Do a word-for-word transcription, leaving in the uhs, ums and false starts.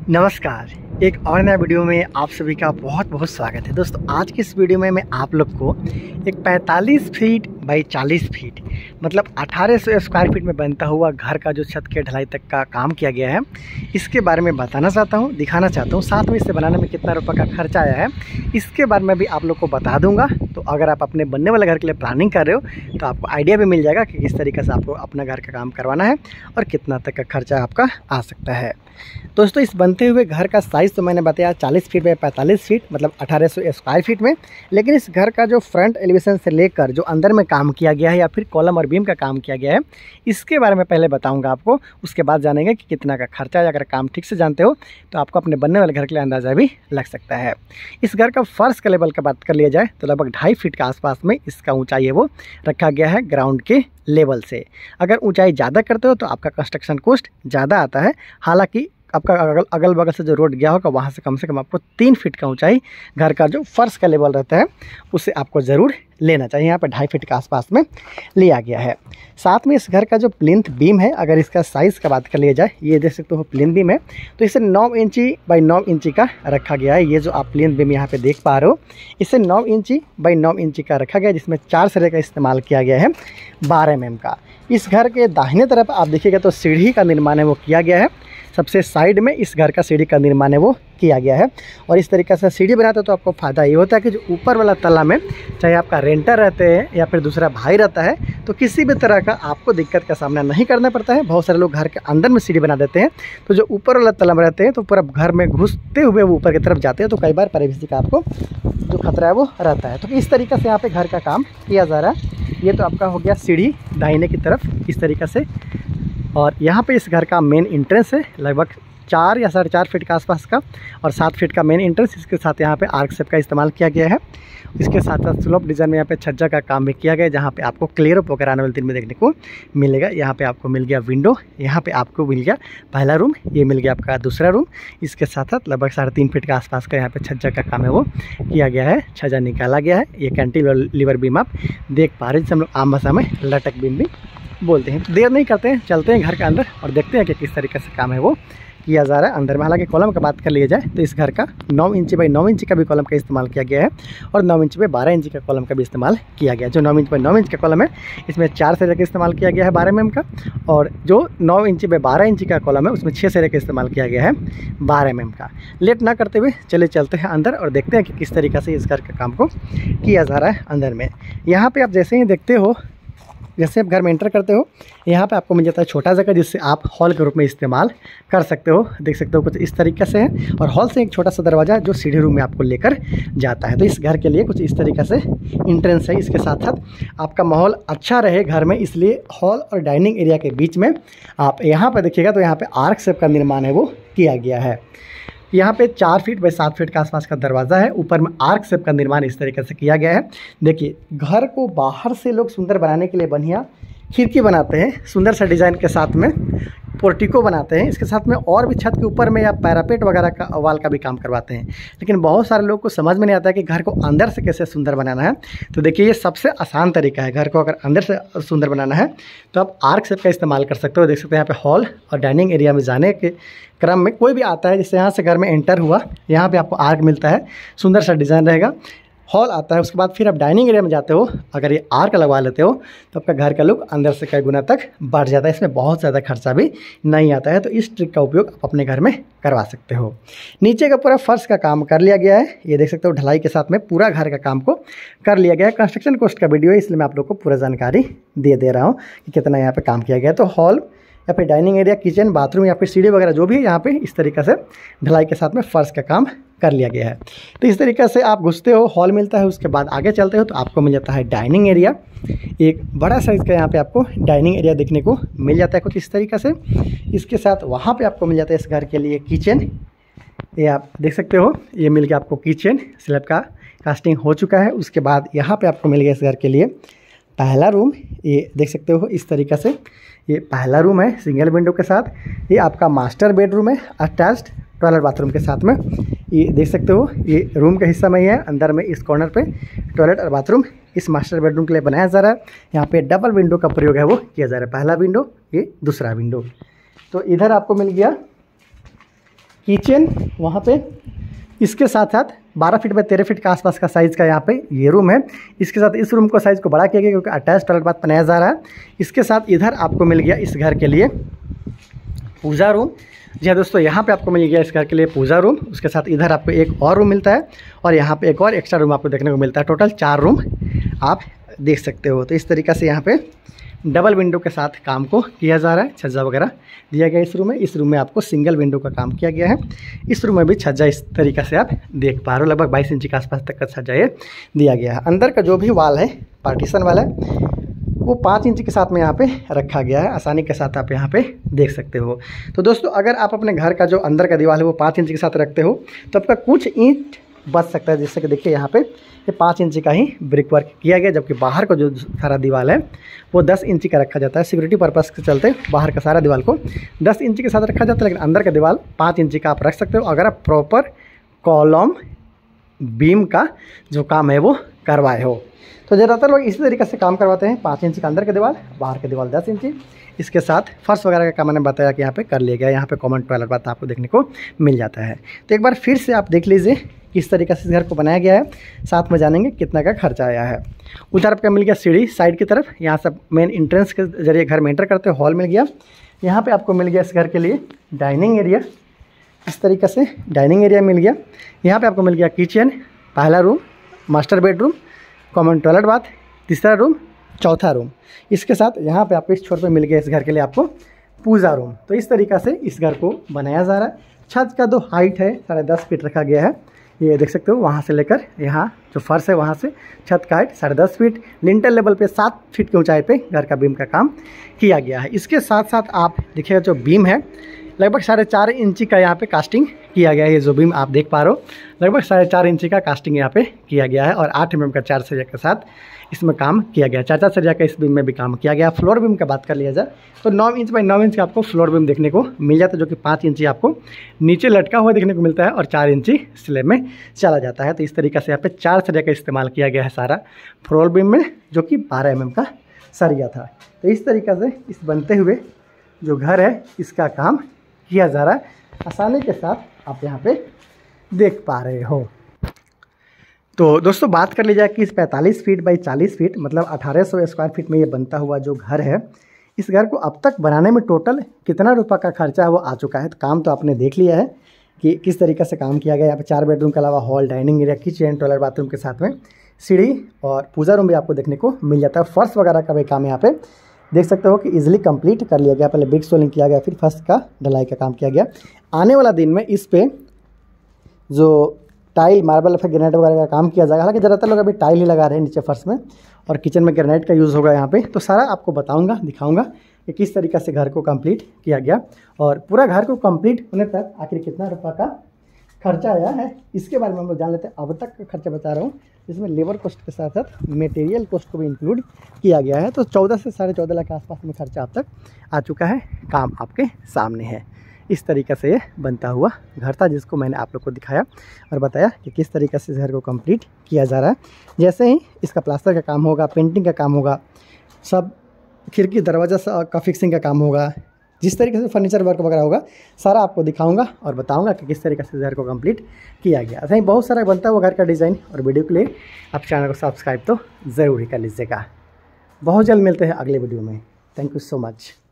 नमस्कार। एक और नया वीडियो में आप सभी का बहुत बहुत स्वागत है। दोस्तों आज की इस वीडियो में मैं आप लोग को एक पैंतालीस फीट बाई चालीस फीट मतलब अठारह सौ स्क्वायर फीट में बनता हुआ घर का जो छत के ढलाई तक का काम किया गया है इसके बारे में बताना चाहता हूं, दिखाना चाहता हूं। साथ में इसे बनाने में कितना रुपये का खर्चा आया है इसके बारे में भी आप लोग को बता दूंगा। तो अगर आप अपने बनने वाले घर के लिए प्लानिंग कर रहे हो तो आपको आइडिया भी मिल जाएगा कि किस तरीके से आपको अपना घर का काम करवाना है और कितना तक का खर्चा आपका आ सकता है। दोस्तों इस बनते हुए घर का साइज़ तो मैंने बताया चालीस फीट बाई पैंतालीस फीट मतलब अठारह सौ स्क्वायर फीट में, लेकिन इस घर का जो फ्रंट एलिवेशन से लेकर जो अंदर में काम किया गया है या फिर कॉलम और बीम का काम किया गया है इसके बारे में पहले बताऊंगा आपको, उसके बाद जानेंगे कि कितना का खर्चा है। अगर काम ठीक से जानते हो तो आपको अपने बनने वाले घर के लिए अंदाज़ा भी लग सकता है। इस घर का फर्श का लेवल का बात कर लिया जाए तो लगभग ढाई फीट के आसपास में इसका ऊंचाई है वो रखा गया है ग्राउंड के लेवल से। अगर ऊंचाई ज़्यादा करते हो तो आपका कंस्ट्रक्शन कॉस्ट ज़्यादा आता है। हालांकि आपका अगल अगल बगल से जो रोड गया होगा वहाँ से कम से कम आपको तीन फीट का ऊंचाई घर का जो फर्श का लेवल रहता है उसे आपको ज़रूर लेना चाहिए। यहाँ पर ढाई फीट के आसपास में लिया गया है। साथ में इस घर का जो प्लिंथ बीम है, अगर इसका साइज़ का बात कर लिया जाए, ये देख सकते हो प्लिंथ बीम है तो इसे नौ इंची बाई नौ इंची का रखा गया है। ये जो आप प्लिंथ बीम यहाँ पे देख पा रहे हो इसे नौ इंची बाई नौ इंची का रखा गया है, जिसमें चार सिरे का इस्तेमाल किया गया है बारह एम एम का। इस घर के दाहिने तरफ आप देखिएगा तो सीढ़ी का निर्माण है वो किया गया है। सबसे साइड में इस घर का सीढ़ी का निर्माण है वो किया गया है। और इस तरीके से सीढ़ी बनाते हो तो आपको फ़ायदा ये होता है कि जो ऊपर वाला तला में चाहे आपका रेंटर रहते हैं या फिर दूसरा भाई रहता है तो किसी भी तरह का आपको दिक्कत का सामना नहीं करना पड़ता है। बहुत सारे लोग घर के अंदर में सीढ़ी बना देते हैं तो जो ऊपर वाला तला में रहते हैं तो पूरा घर में घुसते हुए वो ऊपर की तरफ जाते हैं तो कई बार प्राइवेसी का आपको जो खतरा है वो रहता है। तो इस तरीके से यहाँ पर घर का काम किया जा रहा है। ये तो आपका हो गया सीढ़ी दाहिने की तरफ इस तरीके से। और यहाँ पे इस घर का मेन एंट्रेंस है लगभग चार या साढ़े चार फीट के आसपास का और सात फीट का मेन एंट्रेंस। इसके साथ यहाँ पे आर्क शेप का इस्तेमाल किया गया है। इसके साथ साथ स्लोप डिज़ाइन में यहाँ पे छज्जा का काम भी किया गया है, जहाँ पे आपको क्लियर अप वगैरह आने वाले दिन में देखने को मिलेगा। यहाँ पे आपको मिल गया विंडो, यहाँ पे आपको मिल गया पहला रूम, ये मिल गया आपका दूसरा रूम। इसके साथ साथ लगभग साढ़े तीन फीट के आसपास का यहाँ पे छज्जा का काम है वो किया गया है, छज्जा निकाला गया है। ये कैंटिलीवर बीम आप देख पा रहे हैं जिसे हम लोग आम भाषा में लटक बीम भी बोलते हैं। तो देर नहीं करते हैं, चलते हैं घर के अंदर और देखते हैं कि किस तरीके से काम है वो किया जा रहा है अंदर में। हालांकि कॉलम की बात कर लिया जाए तो इस घर का नौ इंची बाई नौ इंची का भी कॉलम का इस्तेमाल किया गया है और नौ इंच बाई बारह इंची का कॉलम का भी इस्तेमाल किया गया है। जो नौ इंच बाई नौ इंच का कॉलम है इसमें चार सिरे का इस्तेमाल किया गया है बारह एम एम का, और जो नौ इंची बाई बारह इंची का कॉलम है उसमें छः सिरे का इस्तेमाल किया गया है बारह एम एम का। लेट ना करते हुए चले चलते हैं अंदर और देखते हैं कि किस तरीके से इस घर के काम को किया जा रहा है अंदर में। यहाँ पर आप जैसे ही देखते हो, जैसे आप घर में एंटर करते हो यहाँ पे आपको मिल जाता है छोटा जगह जिससे आप हॉल के रूप में इस्तेमाल कर सकते हो। देख सकते हो कुछ इस तरीके से है और हॉल से एक छोटा सा दरवाज़ा जो सीढ़ी रूम में आपको लेकर जाता है। तो इस घर के लिए कुछ इस तरीके से इंट्रेंस है। इसके साथ साथ आपका माहौल अच्छा रहे घर में, इसलिए हॉल और डाइनिंग एरिया के बीच में आप यहाँ पर देखिएगा तो यहाँ पर आर्क शेप का निर्माण है वो किया गया है। यहाँ पे चार फीट बाई सात फीट के आसपास का दरवाज़ा है, ऊपर में आर्क शेप का निर्माण इस तरीके से किया गया है। देखिए घर को बाहर से लोग सुंदर बनाने के लिए बढ़िया खिड़की बनाते हैं, सुंदर सा डिज़ाइन के साथ में पोर्टिको बनाते हैं। इसके साथ में और भी छत के ऊपर में या पैरापेट वगैरह का वाल का भी काम करवाते हैं। लेकिन बहुत सारे लोग को समझ में नहीं आता है कि घर को अंदर से कैसे सुंदर बनाना है। तो देखिए ये सबसे आसान तरीका है। घर को अगर अंदर से सुंदर बनाना है तो आप आर्क शेप का इस्तेमाल कर सकते हो। देख सकते हैं यहाँ पे हॉल और डाइनिंग एरिया में जाने के क्रम में कोई भी आता है, जैसे यहाँ से घर में एंटर हुआ, यहाँ पे आपको आर्क मिलता है, सुंदर सा डिज़ाइन रहेगा। हॉल आता है, उसके बाद फिर आप डाइनिंग एरिया में जाते हो, अगर ये आर्क लगवा लेते हो तो आपका घर का लुक अंदर से कई गुना तक बढ़ जाता है। इसमें बहुत ज़्यादा खर्चा भी नहीं आता है। तो इस ट्रिक का उपयोग आप अपने घर में करवा सकते हो। नीचे का पूरा फर्श का काम कर लिया गया है। ये देख सकते हो ढलाई के साथ में पूरा घर का काम को कर लिया गया है। कंस्ट्रक्शन कॉस्ट का वीडियो है इसलिए मैं आप लोग को पूरा जानकारी दे दे रहा हूँ कि कितना यहाँ पर काम किया गया है। तो हॉल या फिर डाइनिंग एरिया, किचन, बाथरूम या फिर सीढ़ी वगैरह जो भी है यहाँ पे इस तरीके से ढलाई के साथ में फर्श का काम कर लिया गया है। तो इस तरीके से आप घुसते हो, हॉल मिलता है, उसके बाद आगे चलते हो तो आपको मिल जाता है डाइनिंग एरिया। एक बड़ा साइज़ का यहाँ पे आपको डाइनिंग एरिया देखने को मिल जाता है कुछ इस तरीके से। इसके साथ वहाँ पे आपको मिल जाता है इस घर के लिए किचन। ये आप देख सकते हो, ये मिल गया आपको किचन, स्लैब का कास्टिंग हो चुका है। उसके बाद यहाँ पर आपको मिल गया इस घर के लिए पहला रूम। ये देख सकते हो इस तरीके से ये पहला रूम है सिंगल विंडो के साथ। ये आपका मास्टर बेडरूम है अटैच्ड टॉयलेट बाथरूम के साथ में। ये देख सकते हो ये रूम के हिस्सा में ही है। अंदर में इस कॉर्नर पे टॉयलेट और बाथरूम इस मास्टर बेडरूम के लिए बनाया जा रहा है। यहाँ पे डबल विंडो का प्रयोग है वो किया जा रहा है, पहला विंडो ये दूसरा विंडो। तो इधर आपको मिल गया किचन वहाँ पे, इसके साथ साथ बारह फीट बाई तेरह फीट के आसपास का साइज़ का यहाँ पे ये रूम है। इसके साथ इस रूम को साइज़ को बड़ा किया गया क्योंकि अटैच टॉयलेट बाथ बनाया जा रहा है। इसके साथ इधर आपको मिल गया इस घर के लिए पूजा रूम। जी हाँ दोस्तों, यहाँ पे आपको मिल गया इस घर के लिए पूजा रूम। उसके साथ इधर आपको एक और रूम मिलता है और यहाँ पे एक और एक्स्ट्रा रूम आपको देखने को मिलता है। टोटल चार रूम आप देख सकते हो। तो इस तरीक़े से यहाँ पे डबल विंडो के साथ काम को किया जा रहा है। छज्जा वगैरह दिया गया इस रूम में। इस रूम में आपको सिंगल विंडो का काम किया गया है। इस रूम में भी छज्जा इस तरीक़े से आप देख पा रहे हो, लगभग बाईस इंच के आसपास तक का छज्जा ये दिया गया है। अंदर का जो भी वाल है पार्टीशन वाला है वो पाँच इंच के साथ में यहाँ पे रखा गया है। आसानी के साथ आप यहाँ पे देख सकते हो। तो दोस्तों, अगर आप अपने घर का जो अंदर का दीवार है वो पाँच इंच के साथ रखते हो तो आपका कुछ ईंट बच सकता है। जैसे कि देखिए यहाँ पे ये पाँच इंच का ही ब्रिक वर्क किया गया, जबकि बाहर का जो सारा दीवार है वो दस इंच का रखा जाता है। सिक्योरिटी पर्पज़ के चलते बाहर का सारा दीवार को दस इंच के साथ रखा जाता है, लेकिन अंदर का दीवार पाँच इंच का आप रख सकते हो अगर आप प्रॉपर कॉलम बीम का जो काम है वो करवाए हो। तो ज़्यादातर लोग इसी तरीके से काम करवाते हैं। पाँच इंच का अंदर का दीवार, बाहर का दीवार दस इंच। इसके साथ फर्श वगैरह का काम मैंने बताया कि यहाँ पे कर लिया गया। यहाँ पे कॉमन टॉयलेट बाथ आपको देखने को मिल जाता है। तो एक बार फिर से आप देख लीजिए किस तरीके से इस घर को बनाया गया है, साथ में जानेंगे कितना का खर्चा आया है। उधर आपका मिल गया सीढ़ी साइड की तरफ, यहाँ से मेन इंट्रेंस के जरिए घर में एंटर करते हैं। हॉल मिल गया। यहाँ पे आपको मिल गया इस घर के लिए डाइनिंग एरिया। इस तरीके से डाइनिंग एरिया मिल गया। यहाँ पे आपको मिल गया किचन, पहला room, master bedroom, common toilet bath, तीसरा रूम, चौथा रूम। इसके साथ यहाँ पे आपको इस छोर पे मिल गया इस घर के लिए आपको पूजा रूम। तो इस तरीक़ा से इस घर को बनाया जा रहा है। छत का जो हाइट है साढ़े दस फीट रखा गया है। ये देख सकते हो, वहाँ से लेकर यहाँ जो फर्श है वहाँ से छत का हाइट साढ़े दस फीट, लिंटल लेवल पे सात फीट की ऊंचाई पे घर का बीम का काम किया गया है। इसके साथ साथ आप देखिएगा जो बीम है लगभग साढ़े चार इंची का यहाँ पे कास्टिंग किया गया है। ये जो बीम आप देख पा रहे हो लगभग साढ़े चार इंची का कास्टिंग यहाँ पे किया गया है और आठ एम एम का चार सरिया के साथ इसमें काम किया गया। चार चार सरिया का इस बीम में भी काम किया गया। फ्लोर बीम का बात कर लिया जाए तो नौ इंच बाई नौ इंच का आपको फ्लोर बीम देखने को मिल जाता है, जो कि पाँच इंची आपको नीचे लटका हुआ देखने को मिलता है और चार इंची स्लैब में चला जाता है। तो इस तरीके से यहाँ पे चार सरिया का इस्तेमाल किया गया है सारा फ्लोर बीम में, जो कि बारह एम एम का सरिया था। तो इस तरीके से इस बनते हुए जो घर है इसका काम किया जा रहा है। आसानी के साथ आप यहाँ पे देख पा रहे हो। तो दोस्तों, बात कर ली जाए कि इस पैंतालीस फीट बाई चालीस फीट मतलब अठारह सौ स्क्वायर फीट में ये बनता हुआ जो घर है, इस घर को अब तक बनाने में टोटल कितना रुपए का खर्चा है वो आ चुका है। तो काम तो आपने देख लिया है कि किस तरीके से काम किया गया। यहाँ पे चार बेडरूम के अलावा hall, dining area, kitchen, toilet, bathroom के साथ में सीढ़ी और पूजा रूम भी आपको देखने को मिल जाता है। फर्श वगैरह का भी काम यहाँ पे देख सकते हो कि इजीली कंप्लीट कर लिया गया। पहले बिग सोलिंग किया गया, फिर फर्स्ट का ढलाई का काम किया गया। आने वाला दिन में इस पे जो टाइल, मार्बल, फिर ग्रेनाइट वगैरह का काम किया जाएगा। हालांकि ज़्यादातर लोग अभी टाइल ही लगा रहे हैं नीचे फर्श में, और किचन में ग्रेनाइट का यूज़ होगा यहाँ पे। तो सारा आपको बताऊँगा, दिखाऊँगा कि किस तरीक़े से घर को कंप्लीट किया गया और पूरा घर को कंप्लीट होने तक आखिर कितना रुपये का खर्चा आया है, इसके बारे में हम लोग जान लेते हैं। अब तक का खर्चा बता रहा हूँ, जिसमें लेबर कॉस्ट के साथ साथ मटेरियल कॉस्ट को भी इंक्लूड किया गया है। तो चौदह से साढ़े चौदह लाख के आसपास में खर्चा अब तक आ चुका है। काम आपके सामने है। इस तरीक़े से ये बनता हुआ घर था, जिसको मैंने आप लोग को दिखाया और बताया कि किस तरीक़े से इस घर को कंप्लीट किया जा रहा है। जैसे ही इसका प्लास्टर का काम होगा, पेंटिंग का काम होगा, सब खिड़की दरवाज़ा का फिक्सिंग का काम होगा, जिस तरीके से फर्नीचर वर्क वगैरह होगा सारा आपको दिखाऊंगा और बताऊंगा कि किस तरीके से घर को कंप्लीट किया गया। ऐसा ही बहुत सारा बनता है वो घर का डिज़ाइन और वीडियो के लिए आप चैनल को सब्सक्राइब तो ज़रूर ही कर लीजिएगा। बहुत जल्द मिलते हैं अगले वीडियो में। Thank you so much.